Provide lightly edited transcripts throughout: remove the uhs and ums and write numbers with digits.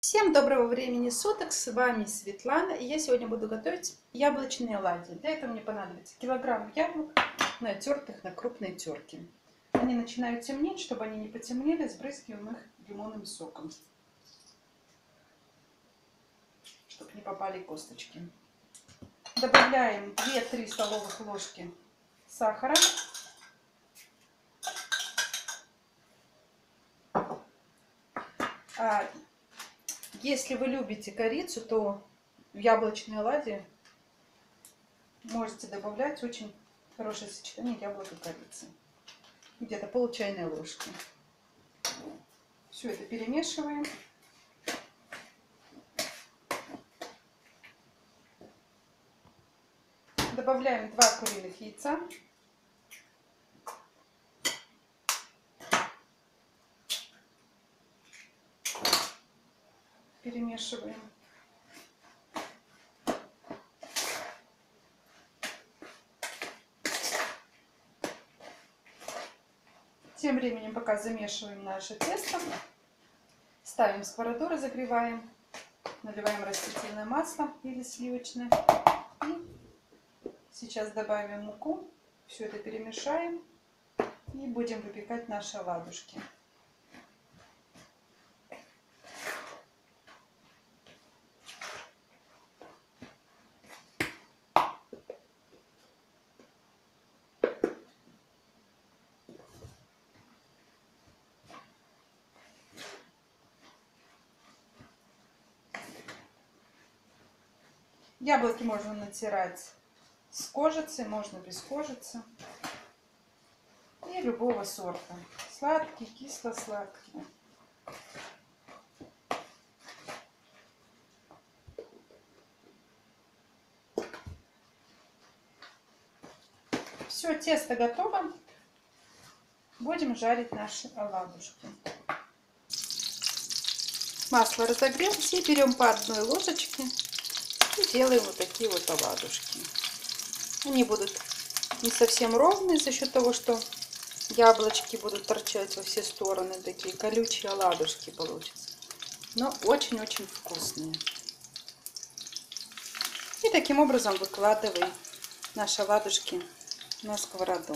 Всем доброго времени суток, с вами Светлана, и я сегодня буду готовить яблочные оладьи. Для этого мне понадобится килограмм яблок, натертых на крупной терке. Они начинают темнеть, чтобы они не потемнели, сбрызгиваем их лимонным соком, чтобы не попали косточки. Добавляем 2-3 столовых ложки сахара. Если вы любите корицу, то в яблочные оладьи можете добавлять очень хорошее сочетание яблок и корицы. Где-то пол чайной ложки. Все это перемешиваем. Добавляем 2 куриных яйца. Перемешиваем. Тем временем, пока замешиваем наше тесто, ставим сковороду, разогреваем, наливаем растительное масло или сливочное. И сейчас добавим муку, все это перемешаем и будем выпекать наши оладушки. Яблоки можно натирать с кожицей, можно без кожицы. И любого сорта. Сладкие, кисло-сладкие. Все, тесто готово. Будем жарить наши оладушки. Масло разогрелось, и берем по одной ложечке и делаем вот такие вот оладушки. Они будут не совсем ровные за счет того, что яблочки будут торчать во все стороны. Такие колючие оладушки получатся. Но очень-очень вкусные. И таким образом выкладываем наши оладушки на сковороду.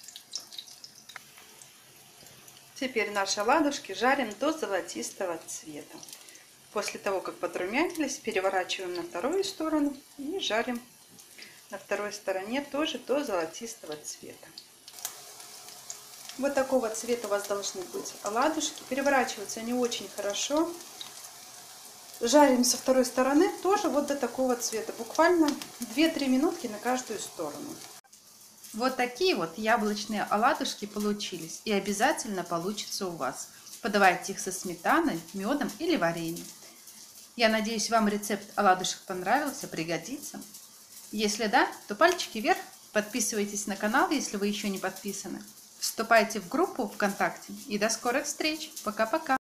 Теперь наши оладушки жарим до золотистого цвета. После того, как подрумянились, переворачиваем на вторую сторону и жарим на второй стороне тоже до золотистого цвета. Вот такого цвета у вас должны быть оладушки. Переворачиваются они очень хорошо. Жарим со второй стороны тоже вот до такого цвета. Буквально 2-3 минутки на каждую сторону. Вот такие вот яблочные оладушки получились. И обязательно получится у вас. Подавайте их со сметаной, медом или вареньем. Я надеюсь, вам рецепт оладушек понравился, пригодится. Если да, то пальчики вверх. Подписывайтесь на канал, если вы еще не подписаны. Вступайте в группу ВКонтакте. И до скорых встреч. Пока-пока.